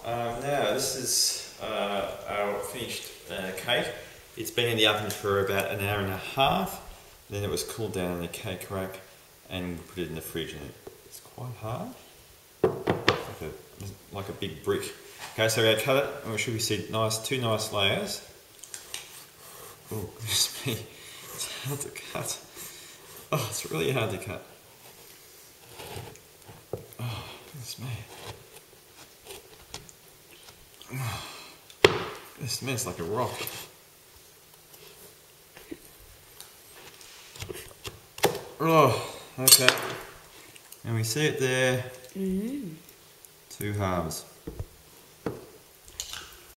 Now this is our finished cake. It's been in the oven for about an hour and a half. Then it was cooled down in the cake rack and we put it in the fridge, and it's quite hard. Like a big brick. Okay, so we're going to cut it and we should see two nice layers. Oh, goodness me. It's hard to cut. Oh, it's really hard to cut. Oh, goodness me. Oh, this smells like a rock. Oh, okay. And we see it there. Two halves.